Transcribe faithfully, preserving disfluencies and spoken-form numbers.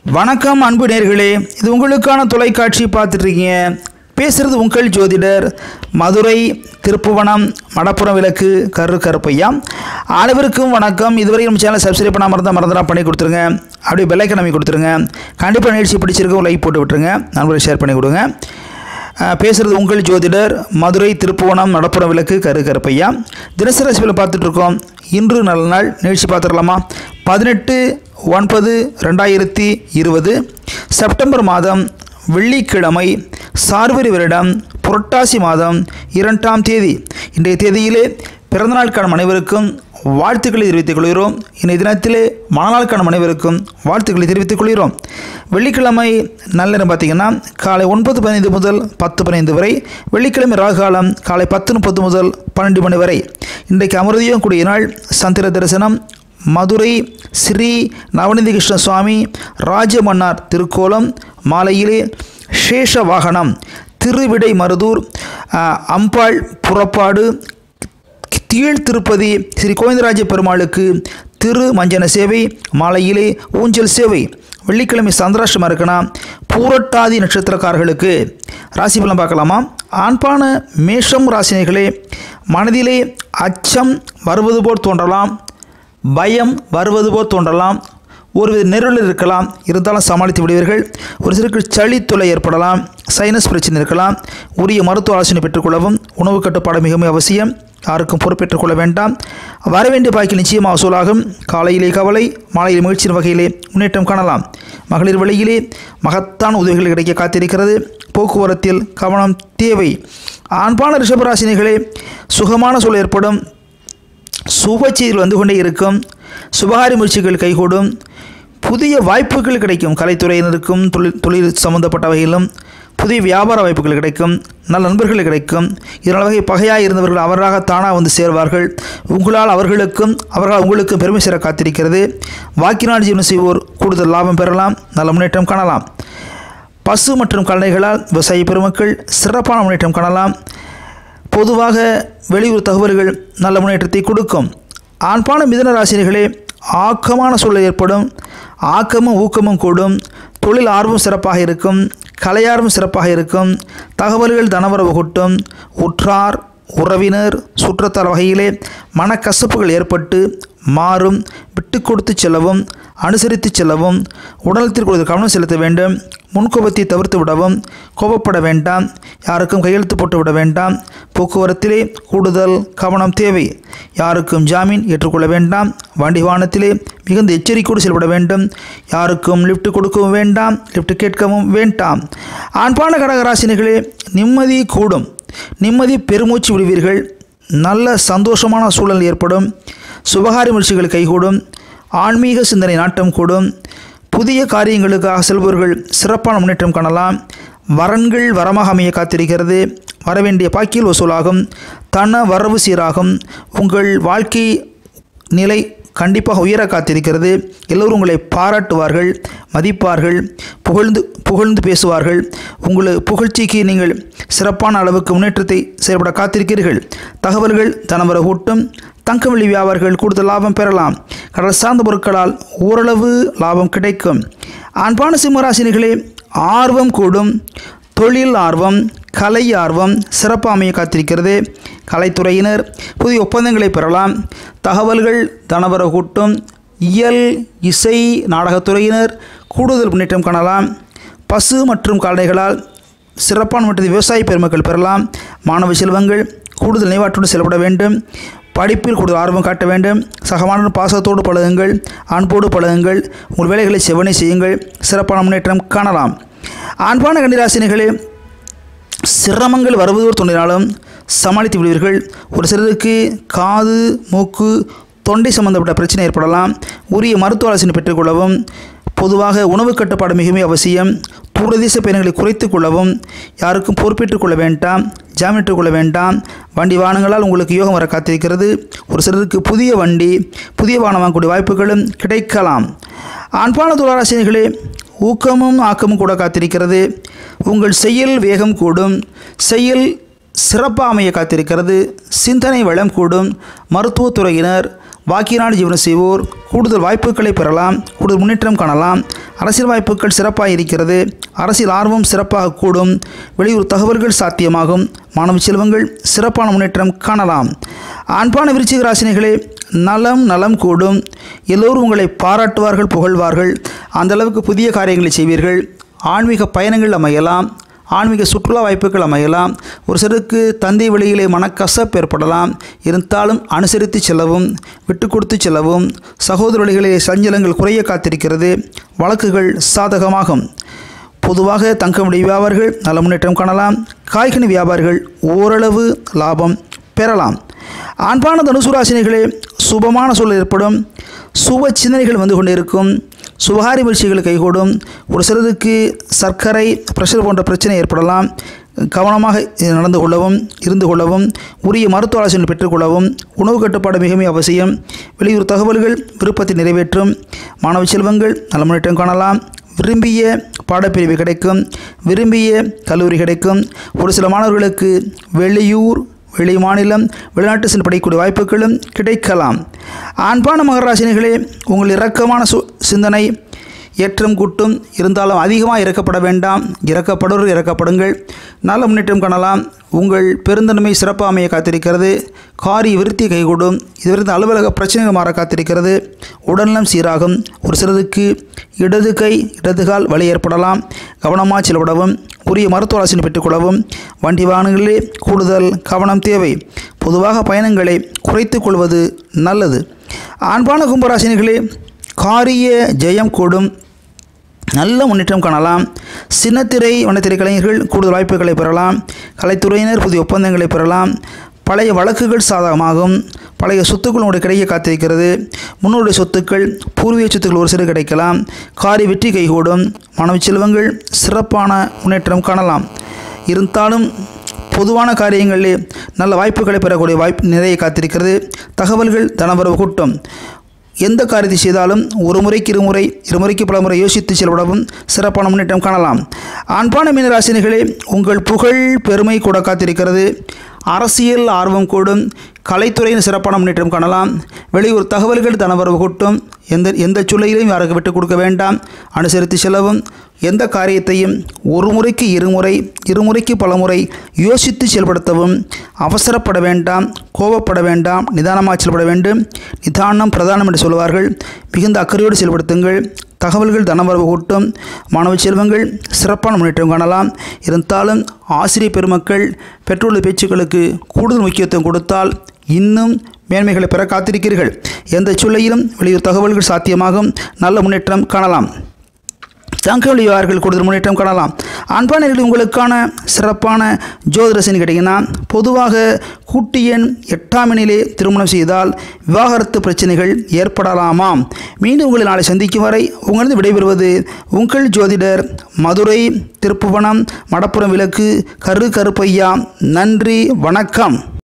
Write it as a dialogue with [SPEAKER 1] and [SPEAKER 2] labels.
[SPEAKER 1] வணக்கம் அன்பு நேயர்களே, இது உங்களுக்கான தொலைக்காட்சி பார்த்துட்டு இருக்கீங்க. பேசுகிறது உங்கள் ஜோதிடர் மதுரை திருப்புவனம் மடப்புறம் விளக்கு கரு கருப்பையா. அனைவருக்கும் வணக்கம். இதுவரை நம்ம சேனலை சப்ஸ்கிரைப் பண்ணாமல் இருந்தால் மறந்துடா பண்ணி கொடுத்துருங்க. அப்படியே பெல் ஐக்கான் அமைக்க கொடுத்துருங்க. கண்டிப்பாக நிகழ்ச்சி பிடிச்சிருக்க லைக் போட்டு விட்டுருங்க. நண்பர்களை ஷேர் பண்ணி கொடுங்க. பேசுகிறது உங்கள் ஜோதிடர் மதுரை திருப்புவனம் மடப்புறம் விளக்கு கரு கருப்பையா. தினசரி ராசியில் பார்த்துட்ருக்கோம். இன்று நல்ல நாள் நிகழ்ச்சி பார்த்துடலாமா? பதினெட்டு ஒன்பது ரெண்டாயிரத்தி இருபது செப்டம்பர் மாதம் வெள்ளிக்கிழமை சார்வரி வருடம் புரட்டாசி மாதம் இரண்டாம் தேதி. இன்றைய தேதியிலே பிறந்தநாள் காணும் அனைவருக்கும் வாழ்த்துக்களை தெரிவித்துக் கொள்கிறோம். இன்றைய தினத்திலே மணநாள் காணும் அனைவருக்கும் வாழ்த்துக்களை தெரிவித்துக் கொள்கிறோம். வெள்ளிக்கிழமை நல்ல நேரம் பார்த்திங்கன்னா காலை ஒன்பது பதினைந்து முதல் பத்து பதினைந்து வரை. வெள்ளிக்கிழமை ராகாலம் காலை பத்து முப்பது முதல் பன்னெண்டு மணி வரை. இன்றைக்கு அமிர்தியம் கூடிய நாள். சந்திர தரிசனம். மதுரை ஸ்ரீ நவநீத கிருஷ்ண சுவாமி ராஜமன்னார் திருக்கோலம். மாலையிலே சேஷ வாகனம் திருவிடை மருதூர் அம்பாள் புறப்பாடு. கீழ் திருப்பதி ஸ்ரீ கோவிந்தராஜ பெருமாளுக்கு திரு மஞ்சன சேவை. மாலையிலே ஊஞ்சல் சேவை. வெள்ளிக்கிழமை சந்திராஷ்டமம் இருக்குன்னா பூரட்டாதி நட்சத்திரக்காரர்களுக்கு ராசி பலன் பார்க்கலாமா? ஆண்பான மேஷம் ராசினிகளே, மனதிலே அச்சம் வருவது போல் தோன்றலாம், பயம் வருவது போல் தோன்றலாம், ஒருவித நெருள் இருக்கலாம், இருந்தாலும் சமாளித்து விடுவீர்கள். ஒரு சிலருக்கு சளி தொல்லை ஏற்படலாம், சைனஸ் பிரச்சனை இருக்கலாம். உரிய மருத்துவ ஆலோசனை பெற்றுக்கொள்ளவும். உணவு கட்டுப்பாடு மிகவும் அவசியம். யாருக்கும் பொறுப்பேற்றுக் கொள்ள வேண்டாம். வரவேண்டிய பாக்கில் நிச்சயமாக வசூலாகும். காலையிலே கவலை, மாலையில் முயற்சியின் வகையிலே முன்னேற்றம் காணலாம். மகளிர் வழியிலே மகத்தான உதவிகள் கிடைக்க காத்திருக்கிறது. போக்குவரத்தில் கவனம் தேவை. ஆண்பான ரிஷபராசினிகளே, சுகமான சூழல் ஏற்படும். சுபச்செய்திகள் வந்து கொண்டே இருக்கும். சுபகாரி முயற்சிகள் கைகூடும். புதிய வாய்ப்புகள் கிடைக்கும். கலைத்துறையினருக்கும் தொழில் தொழில் சம்பந்தப்பட்ட வகையிலும் புதிய வியாபார வாய்ப்புகள் கிடைக்கும். நல்ல நண்பர்கள் கிடைக்கும். இதனால் வகை பகையாக இருந்தவர்கள் அவராக தானாக வந்து சேர்வார்கள். உங்களால் அவர்களுக்கும் அவர்களால் உங்களுக்கும் பெருமை சேர காத்திருக்கிறது. வாக்கினால் ஜீவனம் செய்வோர் கூடுதல் லாபம் பெறலாம். நல்ல முன்னேற்றம் காணலாம். பசு மற்றும் கால்நடைகளால் விவசாய பெருமக்கள் சிறப்பான முன்னேற்றம் காணலாம். பொதுவாக வெளியூர் தகவல்கள் நல்ல முன்னேற்றத்தை கொடுக்கும். ஆண்பான மிதுன ராசினிகளே, ஆக்கமான சூழல் ஏற்படும். ஆக்கமும் ஊக்கமும் கூடும். தொழில் ஆர்வம் சிறப்பாக இருக்கும். கலையார்வம் சிறப்பாக இருக்கும். தகவல்கள் தனவரவு கூட்டும். உற்றார் உறவினர் சுற்றத்தார் வகையிலே மனக்கசப்புகள் ஏற்பட்டு மாறும். விட்டு கொடுத்து செல்லவும், அனுசரித்து செல்லவும், உடலத்தில் கொடுத்து கவனம் செலுத்த வேண்டும். முன்கோபத்தை தவிர்த்து விடவும். கோபப்பட வேண்டாம். யாருக்கும் கையெழுத்து போட்டு விட வேண்டாம். போக்குவரத்திலே கூடுதல் கவனம் தேவை. யாருக்கும் ஜாமீன் ஏற்றுக்கொள்ள வேண்டாம். வண்டி வாகனத்திலே மிகுந்த எச்சரிக்கையோடு செயல்பட வேண்டும். யாருக்கும் லிஃப்ட் கொடுக்கவும் வேண்டாம். லிஃப்ட் கேட்கவும் வேண்டாம். ஆண்பான கடகராசினிகளே, நிம்மதி கூடும். நிம்மதி பெருமூச்சு விடுவீர்கள். நல்ல சந்தோஷமான சூழல் ஏற்படும். சுபகாரி முயற்சிகள் கைகூடும். ஆன்மீக சிந்தனை நாட்டம் கூடும். புதிய காரியங்களுக்காக செல்பவர்கள் சிறப்பான முன்னேற்றம் காணலாம். வரன்கள் வரமாக அமைய காத்திருக்கிறது. வரவேண்டிய பாக்கியில் வசூலாகும். தன வரவு சீராகும். உங்கள் வாழ்க்கை நிலை கண்டிப்பாக உயர காத்திருக்கிறது. எல்லோரும் உங்களை பாராட்டுவார்கள், மதிப்பார்கள், புகழ்ந்து புகழ்ந்து பேசுவார்கள். உங்கள் புகழ்ச்சிக்கு நீங்கள் சிறப்பான அளவுக்கு முன்னேற்றத்தை செயல்பட காத்திருக்கிறீர்கள். தகவல்கள் தனவர கூட்டும். தங்க வெள்ளி வியாபாரிகள் கூடுதல் லாபம் பெறலாம். கடல் சார்ந்த பொருட்களால் ஓரளவு லாபம் கிடைக்கும். ஆண்பான சிம்மராசினிகளே, ஆர்வம் கூடும். தொழில் ஆர்வம், கலை ஆர்வம் சிறப்பாக அமைய காத்திருக்கிறது. கலைத்துறையினர் புதிய ஒப்பந்தங்களை பெறலாம். தகவல்கள் தனவர கூட்டும். இயல் இசை நாடகத்துறையினர் கூடுதல் முன்னேற்றம் காணலாம். பசு மற்றும் கால்நடைகளால் சிறப்பான முன்னேற்றத்தை விவசாய பெருமக்கள் பெறலாம். மாணவ செல்வங்கள் கூடுதல் நினைவாற்றோடு செயல்பட வேண்டும். படிப்பில் கூடுதல் ஆர்வம் காட்ட வேண்டும். சகமான பாசத்தோடு பழகுங்கள். அன்போடு பழகுங்கள். உங்கள் வேலைகளை செவனை செய்யுங்கள். சிறப்பான முன்னேற்றம் காணலாம். ஆண்பான கன்னிராசினிகளே, சிரமங்கள் வருவதோடு தோன்றினாலும் சமாளித்து விடுவீர்கள். ஒரு சிலருக்கு காது மூக்கு தொண்டை சம்பந்தப்பட்ட பிரச்சனை ஏற்படலாம். உரிய மருத்துவ ஆலோசனை பெற்றுக்கொள்ளவும். பொதுவாக உணவு கட்டுப்பாடு மிகவும் அவசியம். தூரதேச பயணங்களை குறைத்து கொள்ளவும். யாருக்கும் பொறுப்பேற்றுக் கொள்ள வேண்டாம். ஜாமீன் கொள்ள வேண்டாம். வண்டி வாகனங்களால் உங்களுக்கு யோகம் வர காத்திருக்கிறது. ஒரு சிலருக்கு புதிய வண்டி புதிய வாகனம் வாங்கக்கூடிய வாய்ப்புகளும் கிடைக்கலாம். ஆண்பான துளாராசினிகளே, ஊக்கமும் ஆக்கமும் கூட காத்திருக்கிறது. உங்கள் செயல் வேகம் கூடும். செயல் சிறப்பாக அமைய காத்திருக்கிறது. சிந்தனை வளம் கூடும். மருத்துவத்துறையினர் வாக்கினால் ஜீவனம் செய்வோர் கூடுதல் வாய்ப்புகளை பெறலாம், கூடுதல் முன்னேற்றம் காணலாம். அரசியல் வாய்ப்புகள் சிறப்பாக இருக்கிறது. அரசியல் ஆர்வம் சிறப்பாக கூடும். வெளியூர் தகவல்கள் சாத்தியமாகும். மாணவ செல்வங்கள் சிறப்பான முன்னேற்றம் காணலாம். ஆண்பான விருச்சிக ராசினிகளே, நலம் நலம் கூடும். எல்லோரும் உங்களை பாராட்டுவார்கள், புகழ்வார்கள். அந்த அளவுக்கு புதிய காரியங்களை செய்வீர்கள். ஆன்மீக பயணங்கள் அமையலாம். ஆன்மீக சுற்றுலா வாய்ப்புகள் அமையலாம். ஒரு சிலருக்கு தந்தை வழியிலே மனக்கசப்பு ஏற்படலாம். இருந்தாலும் அனுசரித்து செல்லவும், விட்டு கொடுத்து செல்லவும். சகோதர வழிகளிலே சஞ்சலங்கள் குறைய காத்திருக்கிறது. வழக்குகள் சாதகமாகும். பொதுவாக தங்கமுடைய வியாபாரிகள் நல்ல முன்னேற்றம் காணலாம். காய்கனி வியாபாரிகள் ஓரளவு லாபம் பெறலாம். ஆண்பான தனுசு ராசினிகளே, சுபமான சூழல் ஏற்படும். சுப சிந்தனைகள் வந்து கொண்டிருக்கும். சுபகாரி முயற்சிகள் கைகூடும். ஒரு சிலருக்கு சர்க்கரை, பிரஷர் போன்ற பிரச்சனை ஏற்படலாம். கவனமாக நடந்து கொள்ளவும், இருந்து கொள்ளவும், உரிய மருத்துவ ஆலோசனை பெற்றுக்கொள்ளவும். உணவு கட்டுப்பாடு மிக மிக அவசியம். வெளியூர் தகவல்கள் விருப்பத்தை நிறைவேற்றும். மாணவ செல்வங்கள் நல்ல முன்னேற்றம் காணலாம். விரும்பிய பாடப்பிரிவு கிடைக்கும். விரும்பிய கல்லூரி கிடைக்கும். ஒரு சில மாணவர்களுக்கு வெளியூர், வெளி மாநிலம், வெளிநாட்டு சென்று படிக்கக்கூடிய வாய்ப்புகளும் கிடைக்கலாம். ஆண்பான மகராசினிகளே, உங்கள் இரக்கமான சு சிந்தனை ஏற்றம் கூட்டும். இருந்தாலும் அதிகமாக இறக்கப்பட வேண்டாம். இறக்கப்படுவர் இறக்கப்படுங்கள். நல்ல முன்னேற்றம் காணலாம். உங்கள் பெருந்தன்மை சிறப்பாக அமைய காத்திருக்கிறது. காரிய விருத்தி கைகூடும். இதுவரை அலுவலக பிரச்சனைகள் மாற காத்திருக்கிறது. உடல்நலம் சீராகும். ஒரு சிலருக்கு இடது கை இடது கால் வலி ஏற்படலாம். கவனமாக செலவிடவும், உரிய மருத்துவ ஆலோசனை பெற்றுக்கொள்ளவும். வண்டி வாகனங்களிலே கூடுதல் கவனம் தேவை. பொதுவாக பயணங்களை குறைத்து கொள்வது நல்லது. ஆண்பான கும்பராசினிகளே, காரிய ஜெயம் கூடும். நல்ல முன்னேற்றம் காணலாம். சின்னத்திரை வனத்திரை கலைஞர்கள் கூடுதல் வாய்ப்புகளை பெறலாம். கலைத்துறையினர் புதிய ஒப்பந்தங்களை பெறலாம். பழைய வழக்குகள் சாதகமாகும். பழைய சொத்துக்கள் உங்களுக்கு கிடைக்க காத்திருக்கிறது. முன்னோருடைய சொத்துக்கள், பூர்வீக சொத்துக்கள் ஒரு சிறு கிடைக்கலாம். காரிய வெற்றி கைகூடும். மாணவ செல்வங்கள் சிறப்பான முன்னேற்றம் காணலாம். இருந்தாலும் பொதுவான காரியங்களிலே நல்ல வாய்ப்புகளை பெறக்கூடிய வாய்ப்பு நிறைய காத்திருக்கிறது. தகவல்கள் தனவரவு கூட்டம். எந்த காரியத்தை செய்தாலும் ஒரு முறைக்கு இருமுறை, இருமுறைக்கு பல முறை யோசித்து செயல்படவும் சிறப்பான முன்னேற்றம் காணலாம். ஆண்பான மீனராசினிகளே, உங்கள் புகழ் பெருமை கூட காத்திருக்கிறது. அரசியல் ஆர்வம் கூடும். கலைத்துறையின் சிறப்பான முன்னேற்றம் காணலாம். வெளியூர் தகவல்கள் தனவரவு கூட்டும். எந்த எந்த சூழ்நிலையிலும் யாருக்கு விட்டுக் கொடுக்க வேண்டாம். அனுசரித்து செல்லவும். எந்த காரியத்தையும் ஒரு முறைக்கு இருமுறை, இருமுறைக்கு பல முறை யோசித்து செயல்படுத்தவும். அவசரப்பட வேண்டாம், கோபப்பட வேண்டாம், நிதானமாக செயல்பட வேண்டும். நிதானம் பிரதானம் என்று சொல்வார்கள். மிகுந்த அக்கறையோடு செயல்படுத்துங்கள். தகவல்கள் தனவரவு கூட்டும். மாணவ செல்வங்கள் சிறப்பான முன்னேற்றம் காணலாம். இருந்தாலும் ஆசிரியர் பெருமக்கள் பெற்றோர் பேச்சுக்களுக்கு கூடுதல் முக்கியத்துவம் கொடுத்தால் இன்னும் மேன்மைகளை பெற காத்திருக்கிறீர்கள். எந்த சூழ்நிலையிலும் வெளியூர் தகவல்கள் சாத்தியமாகும். நல்ல முன்னேற்றம் காணலாம். தங்கவழியார்கள் கூடுதல் முன்னேற்றம் காணலாம். அன்பானவர்கள், உங்களுக்கான சிறப்பான ஜோதிடசனி கிடைக்குன்னா, பொதுவாக கூட்டு எண் எட்டாம் எண்ணிலே திருமணம் செய்தால் விவாகரத்து பிரச்சனைகள் ஏற்படலாமாம். மீண்டும் உங்களை நாளை சந்திக்கும் வரை உங்களது விடைபெறுவது உங்கள் ஜோதிடர், மதுரை, திருப்புவனம், மடப்புரம் விளக்கு, கரு கருப்பையா. நன்றி, வணக்கம்.